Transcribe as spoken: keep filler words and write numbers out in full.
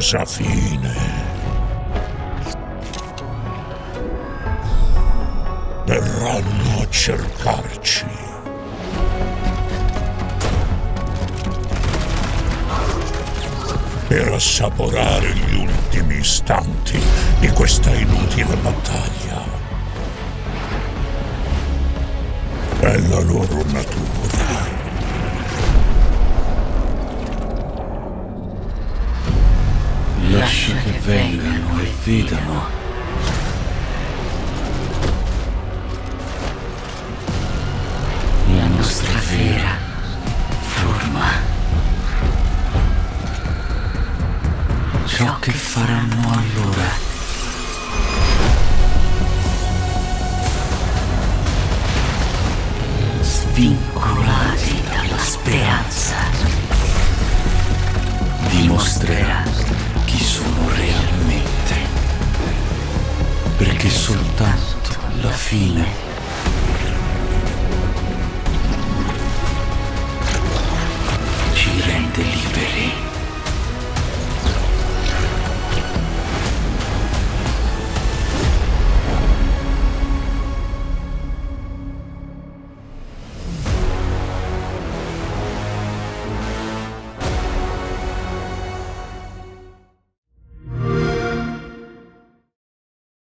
dolorosa fine. Verranno a cercarci. Per assaporare gli ultimi istanti di questa inutile battaglia. È la loro natura. Lascia che vengano e vedano. La nostra vera forma. Ciò che faranno allora. Svincolati dalla speranza. Dimostrerà chi sono realmente. Perché soltanto alla fine ci rende liberi.